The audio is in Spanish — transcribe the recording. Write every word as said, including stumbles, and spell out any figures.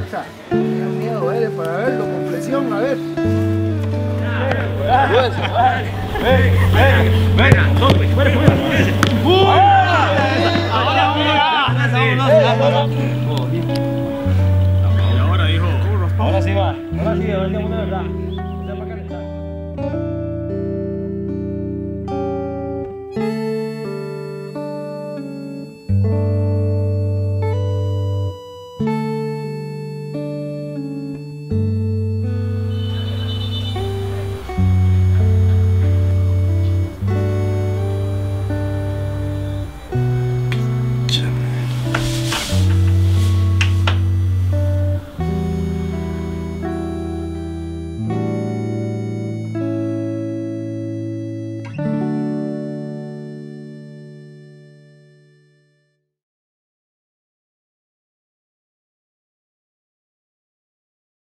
Ja, tenía miedo, eres para verlo con presión, a ver. Venga, tope, fuera, fuera, ahora, hijo. Ahora sí va. Ahora sí, ahora sí, de verdad.